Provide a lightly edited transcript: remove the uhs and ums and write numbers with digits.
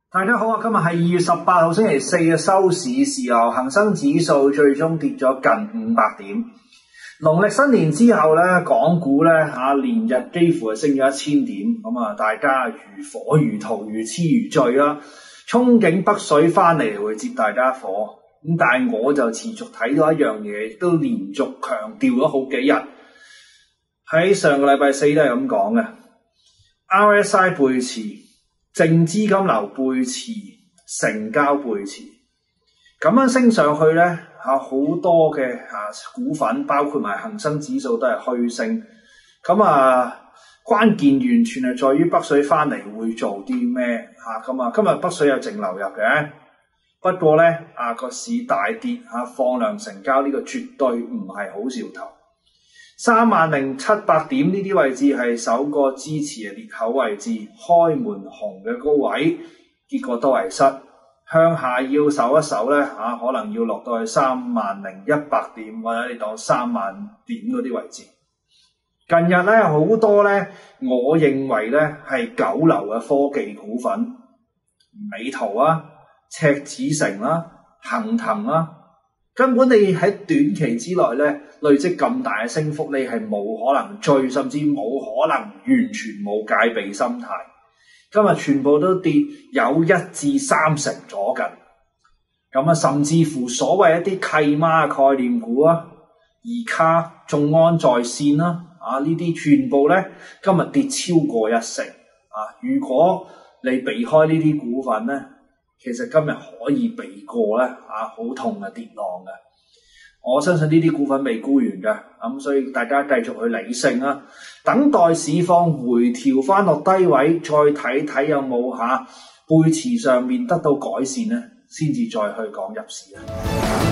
大家好啊！今日係2月18號星期四嘅收市時候，恒生指數最終跌咗近500點。農曆新年之後咧，港股咧連日幾乎係升咗1000點，咁啊大家如火如荼如痴如醉啦，憧憬北水翻嚟會接大家火。咁但係我就持續睇到一樣嘢，亦都連續強調咗好幾日，喺上個禮拜四都係咁講嘅 RSI 背馳。淨資金流背馳，成交背馳，咁樣升上去咧好多嘅股份，包括埋恒生指數都係虛升。咁關鍵完全係在於北水翻嚟會做啲咩今日北水有淨流入嘅，不過咧個市大跌放量成交呢個絕對唔係好兆頭。30,700點呢啲位置係首個支持嘅裂口位置，開門紅嘅高位，結果都係失，向下要守一守咧可能要落到去30,100點或者你當3萬點嗰啲位置。近日咧好多咧，我認為咧係九流嘅科技股份，美圖赤子城恒騰根本你喺短期之內咧累積咁大嘅升幅，你係冇可能追，甚至冇可能完全冇戒備心態。今日全部都跌有1至3成左近，甚至乎所謂一啲契媽概念股二卡、眾安在線呢啲全部咧今日跌超過1成如果你避開呢啲股份咧，其實今日可以避過咧好痛嘅跌浪嘅。我相信呢啲股份未沽完嘅，咁所以大家繼續去理性等待市況回調翻落低位，再睇睇有冇背馳上面得到改善咧，先至再去講入市